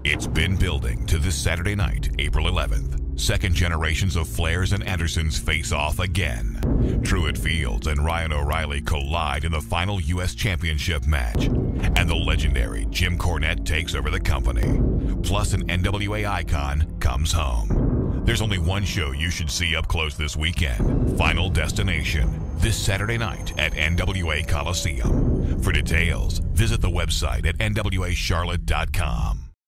It's been building to this Saturday night, April 11th. Second generations of Flairs and Andersons face off again. Truitt Fields and Ryan O'Reilly collide in the final U.S. Championship match. And the legendary Jim Cornette takes over the company. Plus an NWA icon comes home. There's only one show you should see up close this weekend. Final Destination, this Saturday night at NWA Coliseum. For details, visit the website at nwacharlotte.com.